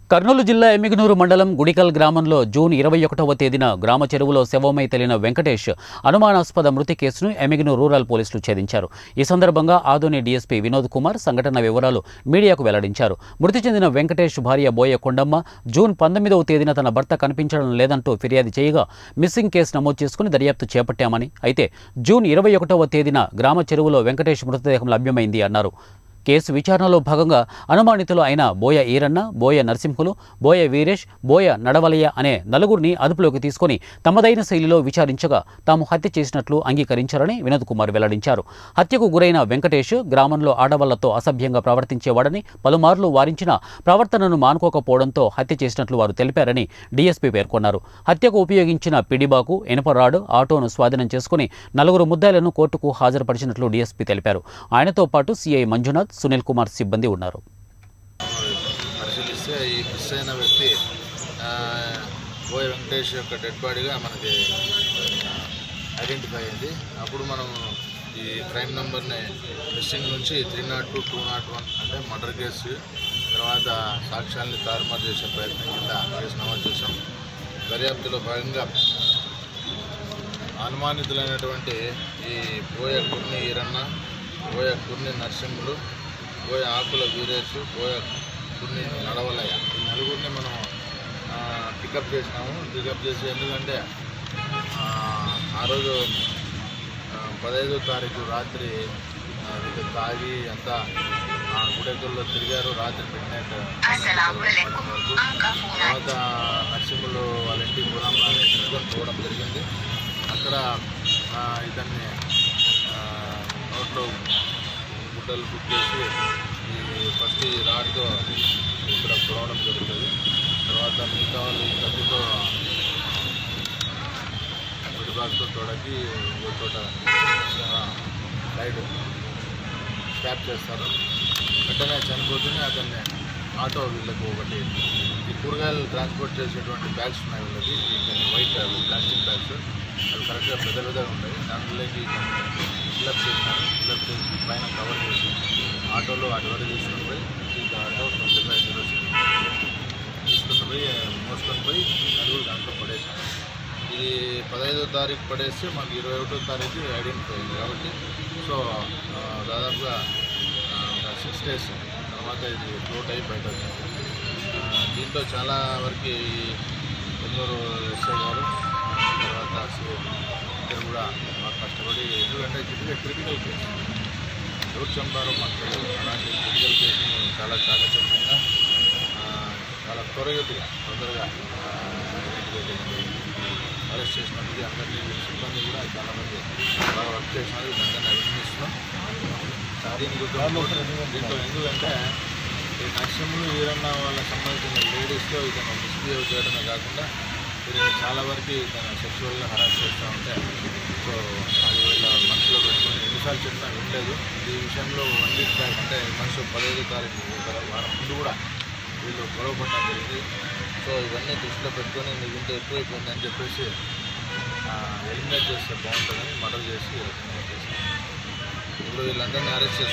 కర్నూలు జిల్లా ఎమ్మిగనూరు మండలం గుడికల్ గ్రామంలో జూన్ 21వ తేదీన గ్రామ చెరువులో శవమై తేలిన వెంకటేష్ అనుమానాస్పద మృతి కేసును ఎమ్మిగనూరు రూరల్ పోలీసులు ఛేదించారు. ఈ సందర్భంగా ఆదోని డీఎస్పీ వినోద్ కుమార్ సంఘటన వివరాలు మీడియాకు వెల్లడించారు. మృతి చెందిన వెంకటేష్ భార్య బోయ కొండమ్మ జూన్ 19వ తేదీన తన భర్త కనిపించడం లేదంటూ ఫిర్యాదు చేయగా మిస్సింగ్ కేసు నమోదు చేసుకుని దర్యాప్తు చేపట్టామని, అయితే జూన్ 21వ తేదీన గ్రామ చెరువులో వెంకటేష్ మృతదేహం లభ్యమైంది అన్నారు. కేసు విచారణలో భాగంగా అనుమానితులు అయిన బోయ ఈరన్న, బోయ నరసింహులు, బోయ వీరేష్, బోయ నడవలయ్య అనే నలుగురిని అదుపులోకి తీసుకుని తమదైన శైలిలో విచారించగా తాము హత్య చేసినట్లు అంగీకరించారని వినోద్ కుమార్ వెల్లడించారు. హత్యకు గురైన వెంకటేష్ గ్రామంలో ఆడవాళ్లతో అసభ్యంగా ప్రవర్తించేవాడని, పలుమార్లు వారించిన ప్రవర్తనను మానుకోకపోవడంతో హత్య చేసినట్లు వారు తెలిపారని డీఎస్పీ పేర్కొన్నారు. హత్యకు ఉపయోగించిన పిడిబాకు, ఇనుపరాడు, ఆటోను స్వాధీనం చేసుకుని నలుగురు ముద్దాయిలను కోర్టుకు హాజరుపరిచినట్లు డీఎస్పీ తెలిపారు. ఆయనతో పాటు సీఐ మంజునాథ్, సునీల్ కుమార్ సిబ్బంది ఉన్నారు. పరిశీలిస్తే ఈ మిస్ అయిన వ్యక్తి బోయ వెంకటేష్ యొక్క డెడ్ బాడీగా మనకి ఐడెంటిఫై అయింది. అప్పుడు మనం ఈ క్రైమ్ నెంబర్ని మిస్సింగ్ నుంచి 302, 201 అంటే మర్డర్ కేసు, తర్వాత సాక్ష్యాన్ని తారుమారు చేసే ప్రయత్నం కింద కేసు నమోదు చేశాం. దర్యాప్తులో భాగంగా అనుమానితులైనటువంటి ఈ బోయ కుర్ని ఈరన్న, బోయ కుర్ని నరసింహులు, బోయ ఆకుల వీరేష్, బోయ కుర్ని నడవలయ్య ఈ నలుగురిని మనం పికప్ చేసినాము. పికప్ చేసి ఎందుకంటే ఆ రోజు 15వ తారీఖు రాత్రి వీళ్ళు తాగి అంతా గుడెకల్లో తిరిగారు. రాత్రి మిడ్నైట్ తర్వాత నరసింహులు వాళ్ళ ఇంటికి గురంలానే తీసుకొని పోవడం జరిగింది. అక్కడ ఇతన్ని నోట్లో గుడ్డలు బుక్ చేసి ఫస్ట్ ఈ రాడ్తో ఇక్కడ పొడవడం జరుగుతుంది. తర్వాత మిగతా వాళ్ళు ఈ కత్తితో గుడిబాగ్తో తోడకి ఇంకో చోట సైడ్ స్టాప్ చేస్తారు. వెంటనే చనిపోతూనే అతన్ని ఆటో వీళ్ళకు ఒకటి ఈ కూరగాయలు ట్రాన్స్పోర్ట్ చేసేటువంటి బ్యాగ్స్ ఉన్నాయి వీళ్ళకి, కొన్ని వైట్ ప్లాస్టిక్ బ్యాగ్స్, అవి కరెక్ట్గా పెద్దగా ఉంటాయి. దాంట్లోకి ఫిల్అప్ చేసినారు. ఫిల్అప్ చేసి పైన కవర్ చేసి ఆటోలో అటు వరకు తీసుకుని పోయి ఆటో 2506 తీసుకుని పోయి మోసుకొని పోయి నలుగురు దాంట్లో పడేసాను. ఇది 15వ తారీఖు పడేస్తే మాకు 21వ తారీఖు ఐడెంటిఫై అయింది కాబట్టి సో దాదాపుగా 6 days తర్వాత ఇది ఫ్లోట్ అయి బయట వచ్చింది. దీంట్లో చాలా వరకు కొందరు ఎస్ఐ గారు, తర్వాత ఇద్దరు కూడా మాకు కష్టపడి, ఎందుకంటే క్రిటికల్ కేసు ఎవరు చంపారో మాకు తెలియదు. అలాంటి క్రిటికల్ కేసుని చాలా చాకచక్యంగా చాలా తొందరగా ఐడెంటిఫై చేసి అరెస్ట్ చేసినందుకు అందరినీ సిబ్బంది కూడా చాలామంది బాగా వర్క్ చేసినారు. అందరినీ అభినందిస్తున్నాం. దీంట్లో ఎందుకంటే ఈ నరసింహులు వీరన్న వాళ్ళకి సంబంధించిన లేడీస్లో ఇతను మిస్బిహేవ్ చేయడమే కాకుండా వీరిని చాలా వరకు ఇతను సెక్చువల్గా హరాస్ చేస్తూ ఉంటే సో అది వీళ్ళ మనసులో పెట్టుకొని ఎన్నిసార్లు చెప్పినా వినలేదు. ఈ విషయంలో 1 week బ్యాక్ అంటే మనసు 15వ తారీఖు వారం ముందు కూడా వీళ్ళు గొడవ పడడం జరిగింది. సో ఇవన్నీ దృష్టిలో పెట్టుకొని నీకు ఇంత ఎక్కువైపోయింది అని చెప్పేసి ఎలిమినేట్ చేస్తే బాగుంటుందని మర్డర్ చేసి ఇప్పుడు వీళ్ళందరినీ అరెస్ట్ చేసి